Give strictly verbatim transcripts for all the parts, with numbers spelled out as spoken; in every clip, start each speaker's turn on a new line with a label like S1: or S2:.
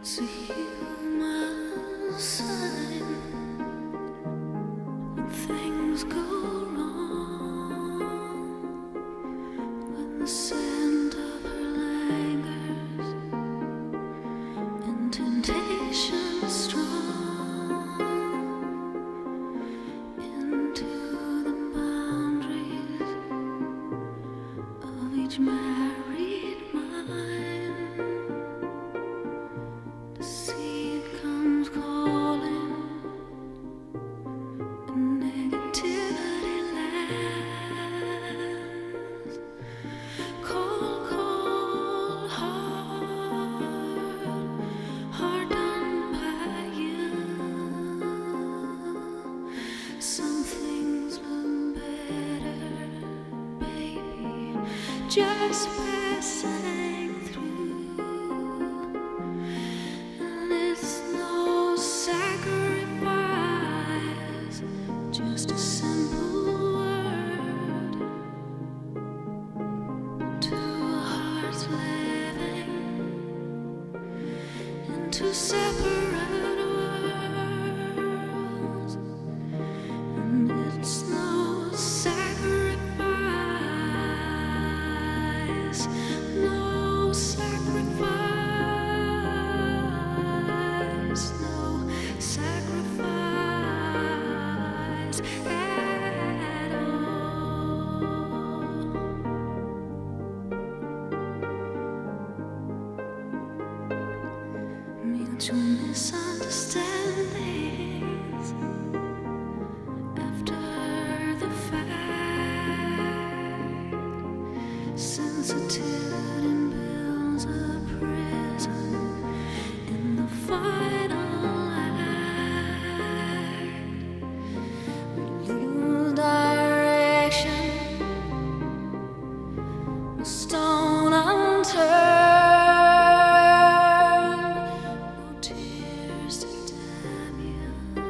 S1: to heal my sign when things go wrong, when the scent of her lingers and temptation strong into the boundaries of each married mind. Deceit comes calling, and negativity lands. Cold, cold heart, heart done by you. Some things look better, baby, just passing through. And it's no sacrifice, just a simple word. Two hearts living in two separate worlds. And it's no sacrifice, no sacrifice, no sacrifice at all. Mutual misunderstandings after the fact. Sensitivity builds a prison in the final act. We lose direction, the stone unturned, no tears to damn you.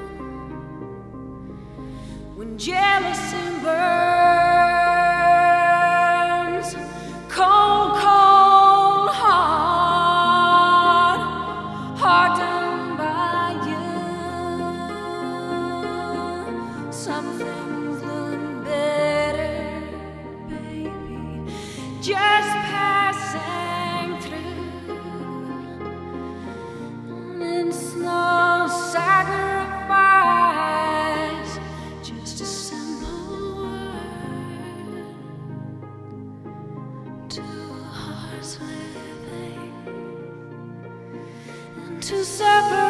S1: When jealousy burns, cold, cold heart, hardened by you. Some things look better, baby, just passing through. And it's no sacrifice, just a simple word. Two hearts living in two separate